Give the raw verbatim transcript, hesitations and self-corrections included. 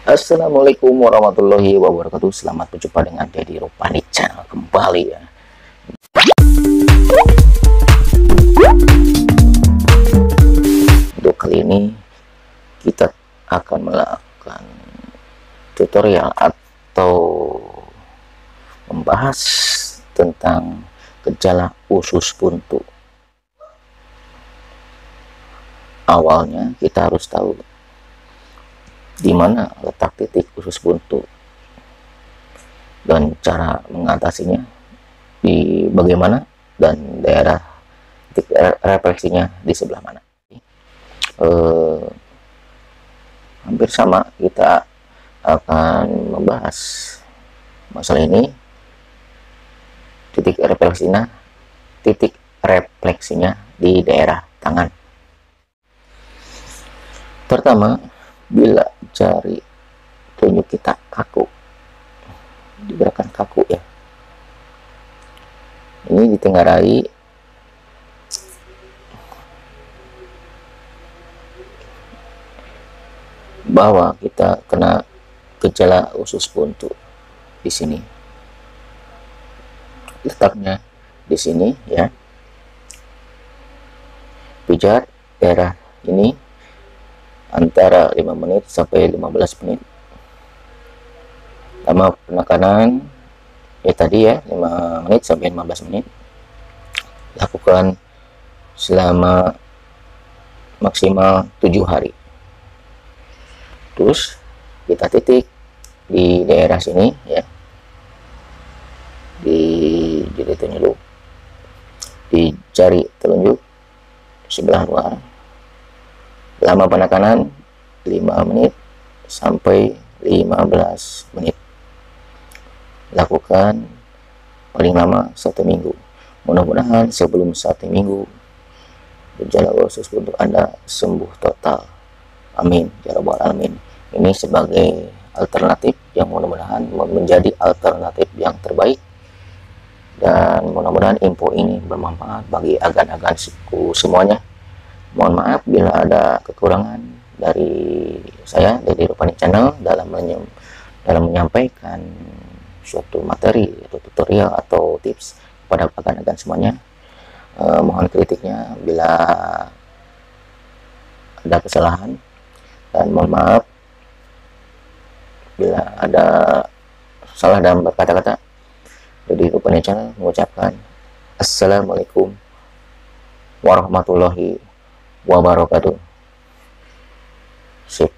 Assalamualaikum warahmatullahi wabarakatuh. Selamat berjumpa dengan Deddy Rupani Channel kembali ya. Untuk kali ini kita akan melakukan tutorial atau membahas tentang gejala usus buntu. Awalnya kita harus tahu di mana letak titik usus buntu dan cara mengatasinya di bagaimana, dan daerah titik refleksinya di sebelah mana. Eh, hampir sama, kita akan membahas masalah ini. Titik refleksinya titik refleksinya di daerah tangan. Pertama, bila jari telunjuk kita kaku, digerakkan kaku ya, ini ditenggarai bahwa kita kena gejala usus buntu. Di sini letaknya, di sini ya, pijat daerah ini antara lima menit sampai lima belas menit. Lama penekanan ya tadi ya, lima menit sampai lima belas menit. Lakukan selama maksimal tujuh hari. Terus kita titik di daerah sini ya, di jari telunjuk, di jari telunjuk sebelah luar. Lama penekanan lima menit sampai lima belas menit. Lakukan paling lama satu minggu. Mudah-mudahan sebelum satu minggu gejala usus buntu Anda sembuh total. Amin ya rabbal alamin. Ini sebagai alternatif yang mudah-mudahan menjadi alternatif yang terbaik, dan mudah-mudahan info ini bermanfaat bagi agan-agan siku semuanya. Mohon maaf bila ada kekurangan dari saya, Deddy Rupani Channel, dalam dalam menyampaikan suatu materi atau tutorial atau tips kepada agan-agan semuanya. Eh, mohon kritiknya bila ada kesalahan, dan mohon maaf bila ada salah dalam berkata-kata. Deddy Rupani Channel mengucapkan Assalamualaikum warahmatullahi wabarakatuh. Sip.